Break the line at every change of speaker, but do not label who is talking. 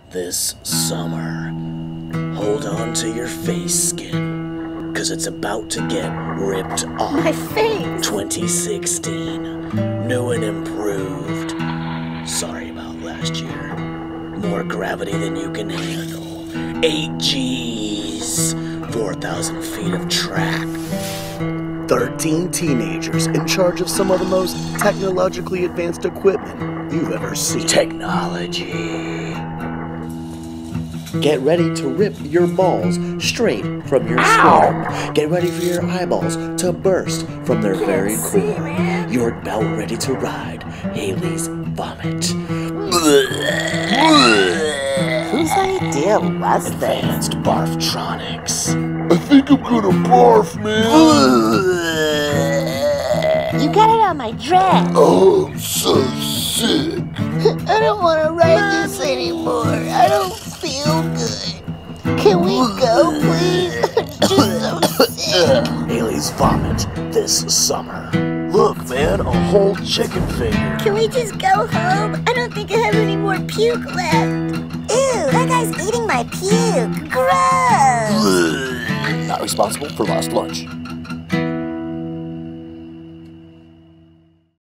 this summer. Hold on to your face skin, 'cause it's about to get ripped off.
My face!
2016, new and improved. Sorry about last year. More gravity than you can handle. 8 G's, 4,000 feet of track.
13 teenagers in charge of some of the most technologically advanced equipment you've ever seen.
Technology.
Get ready to rip your balls straight from your skull. Get ready for your eyeballs to burst from their very core. You're about ready to ride Haley's Vomit.
Whose idea was this?
Advanced Barftronics.
I think I'm gonna barf, man.
You got it on my dress.
Oh, I'm so sick.
I don't want to ride this anymore. I don't feel good. Can we go, please? I'm just so sick.
Haley's Vomit this summer. Look, man, a whole chicken finger.
Can we just go home? I don't think I have any more puke left. Ew, that guy's eating my puke. Gross.
Not responsible for lost lunch.